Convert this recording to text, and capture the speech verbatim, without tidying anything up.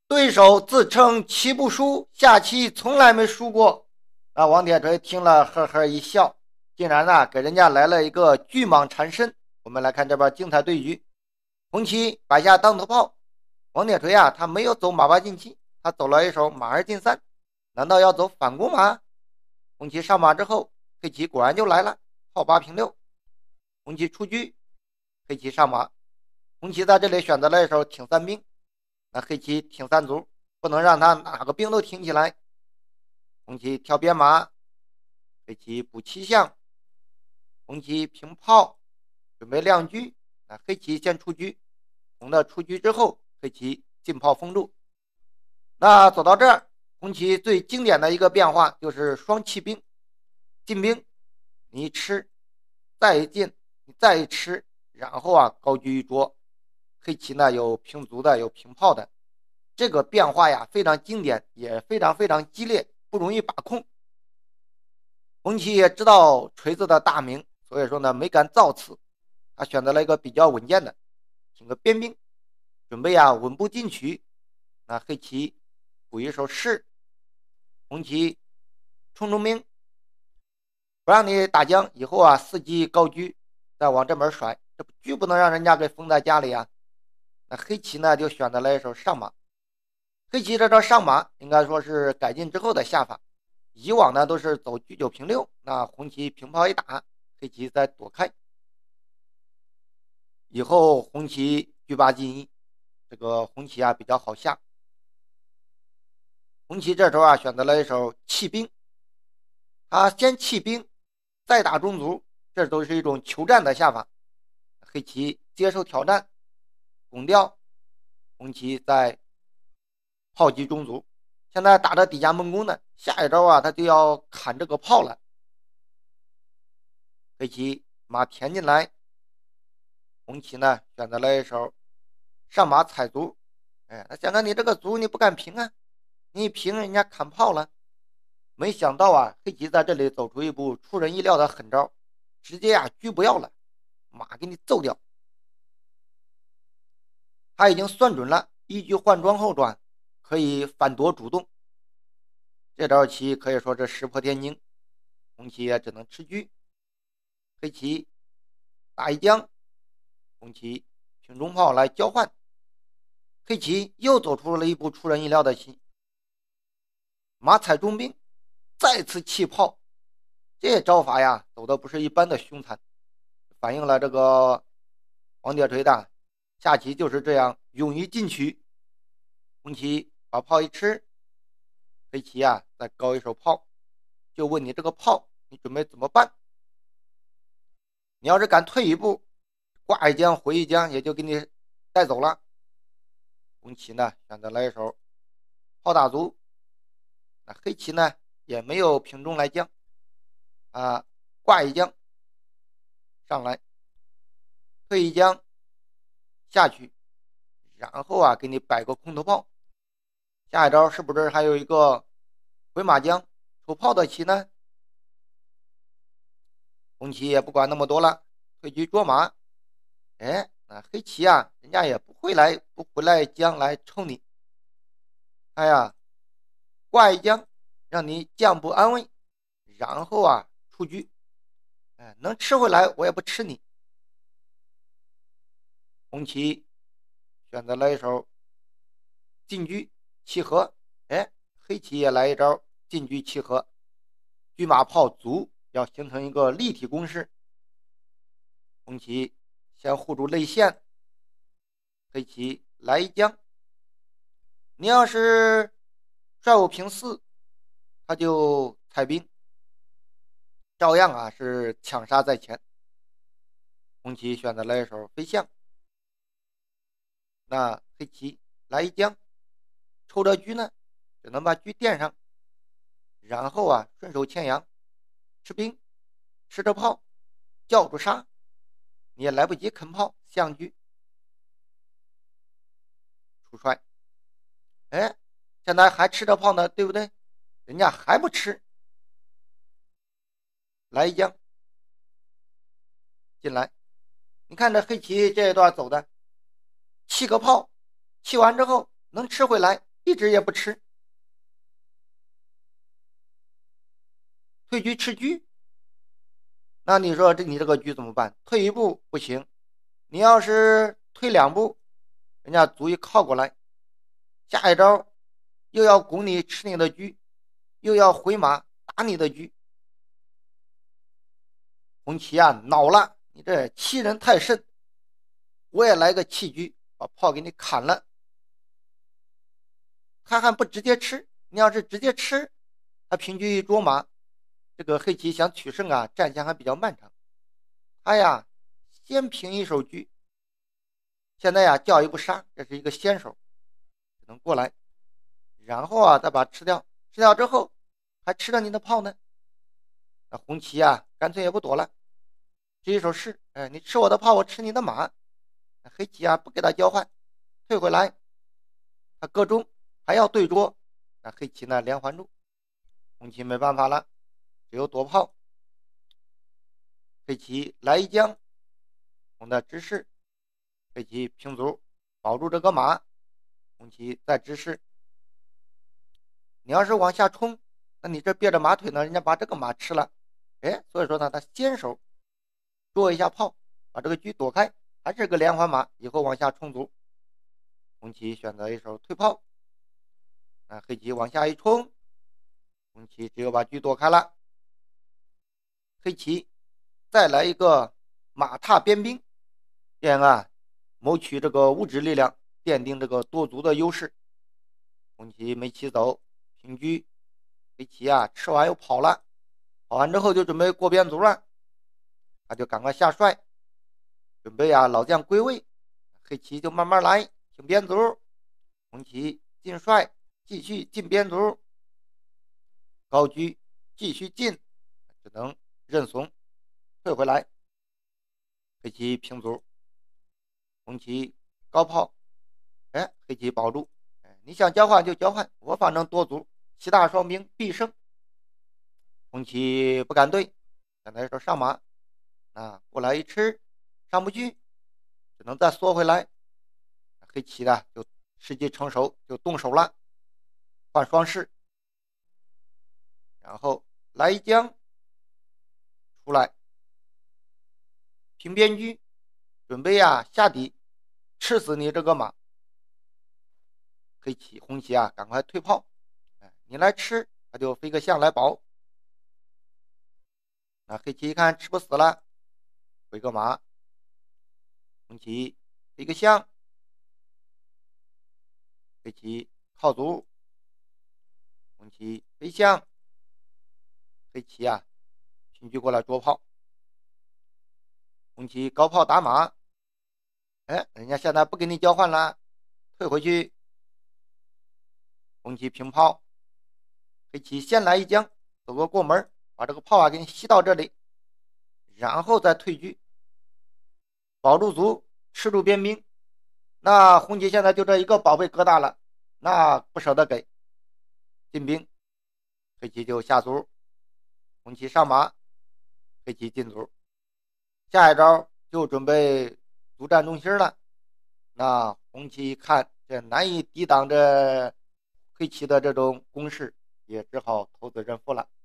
对手自称棋不输，下棋从来没输过。啊，王铁锤听了呵呵一笑，竟然呢给人家来了一个巨蟒缠身。我们来看这边精彩对局，红棋摆下当头炮，王铁锤啊他没有走马八进七，他走了一手马二进三，难道要走反攻吗？红棋上马之后，黑棋果然就来了，炮八平六，红棋出车，黑棋上马，红棋在这里选择了一手挺三兵。那黑棋挺三卒，不能让他哪个兵都挺起来。红棋跳边马，黑棋补七象，红棋平炮，准备亮车。那黑棋先出车，红的出车之后，黑棋进炮封住。那走到这儿，红棋最经典的一个变化就是双弃兵，进兵，你一吃，再一进，你再一吃，然后啊高车一捉。黑棋呢有平卒的，有平炮的。这个变化呀非常经典，也非常非常激烈，不容易把控。红棋也知道锤子的大名，所以说呢没敢造次，他选择了一个比较稳健的，挺个边兵，准备啊稳步进取。那黑棋补一手士，红棋冲冲兵，不让你打将，以后啊伺机高车再往这边甩，这不车不能让人家给封在家里啊。那黑棋呢就选择了一手上马。黑棋这招上马应该说是改进之后的下法，以往呢都是走车九平六，那红棋平炮一打，黑棋再躲开，以后红棋车八进一，这个红棋啊比较好下。红棋这时候啊选择了一手弃兵，他先弃兵再打中卒，这都是一种求战的下法。黑棋接受挑战，拱掉，红棋在炮击中卒，现在打着底下闷弓呢，下一招啊他就要砍这个炮了。黑棋马填进来，红棋呢选择了一手上马踩卒，哎，他想看你这个卒你不敢平啊，你一平人家砍炮了。没想到啊，黑棋在这里走出一步出人意料的狠招，直接啊车不要了，马给你揍掉。他已经算准了一车换装后转可以反夺主动，这招棋可以说是石破天惊，红棋也只能吃车。黑棋打一将，红棋平中炮来交换，黑棋又走出了一步出人意料的棋，马踩中兵，再次弃炮。这招法呀走的不是一般的凶残，反映了这个王铁锤的下棋就是这样勇于进取。红棋把炮一吃，黑棋啊再高一手炮，就问你这个炮你准备怎么办？你要是敢退一步，挂一将回一将也就给你带走了。红棋呢选择了一手炮打卒，那黑棋呢也没有平中来将啊，挂一将上来，退一将下去，然后啊给你摆个空头炮。下一招是不是还有一个回马将抽炮的棋呢？红棋也不管那么多了，退车捉马。哎，那黑棋啊人家也不会来不回来将来抽你，哎呀挂一将让你将不安稳，然后啊出车，哎，能吃回来我也不吃你。红棋选择了一手进车弃和，哎，黑棋也来一招进车弃和，车马炮卒要形成一个立体攻势。红棋先护住内线，黑棋来一将，你要是帅五平四，他就踩兵，照样啊是抢杀在前。红棋选择了一手飞象，那黑棋来一将，抽着车呢只能把车垫上，然后啊顺手牵羊吃兵，吃着炮叫住杀，你也来不及啃炮，象车出帅。哎，现在还吃着炮呢，对不对？人家还不吃，来一将进来。你看这黑棋这一段走的，弃个炮，弃完之后能吃回来， 一直也不吃。退车吃车，那你说这你这个车怎么办？退一步不行，你要是退两步，人家卒一靠过来，下一招又要拱你吃你的车，又要回马打你的车。红旗啊，恼了，你这欺人太甚，我也来个弃车，把炮给你砍了。他还不直接吃，你要是直接吃，他平车一捉马，这个黑棋想取胜啊，战线还比较漫长。他呀，先平一手车，现在呀叫一步杀，这是一个先手，只能过来，然后啊再把它吃掉，吃掉之后还吃了你的炮呢。那红旗啊，干脆也不躲了，这一手是，哎，你吃我的炮，我吃你的马。那黑棋啊不给他交换，退回来，他个中还要对捉，那黑棋呢连环住，红棋没办法了，只有躲炮。黑棋来一将，红的直视，黑棋平卒，保住这个马，红棋再直视。你要是往下冲，那你这别着马腿呢，人家把这个马吃了。哎，所以说呢，他先手捉一下炮，把这个车躲开，还是个连环马，以后往下冲卒。红棋选择一手退炮，那黑棋往下一冲，红棋只有把车躲开了。黑棋再来一个马踏边兵，这样啊，谋取这个物质力量，奠定这个多卒的优势。红棋没棋走，平车，黑棋啊吃完又跑了，跑完之后就准备过边卒了，他就赶快下帅，准备啊老将归位，黑棋就慢慢来，挺边卒，红棋进帅，继续进边卒，高车继续进，只能认怂退回来。黑棋平卒，红棋高炮，哎，黑棋保住，哎，你想交换就交换，我反正多卒，七大双兵必胜。红棋不敢对，刚才说上马，啊，过来一吃，上不去，只能再缩回来。黑棋的就时机成熟，就动手了，换双士，然后来一将出来，平边车，准备呀下底吃死你这个马。黑棋红棋啊，赶快退炮，哎，你来吃，他就飞个象来保。那黑棋一看吃不死了，回个马，红棋飞个象，黑棋靠卒，红棋飞象，黑棋啊平车过来捉炮，红棋高炮打马，哎，人家现在不给你交换了，退回去。红棋平炮，黑棋先来一将，走个过门，把这个炮啊给你吸到这里，然后再退车，保住卒，吃住边兵。那红棋现在就这一个宝贝疙瘩了，那不舍得给，进兵，黑棋就下卒，红棋上马，黑棋进卒，下一招就准备卒占中心了。那红棋一看这难以抵挡这黑棋的这种攻势，也只好投子认负了。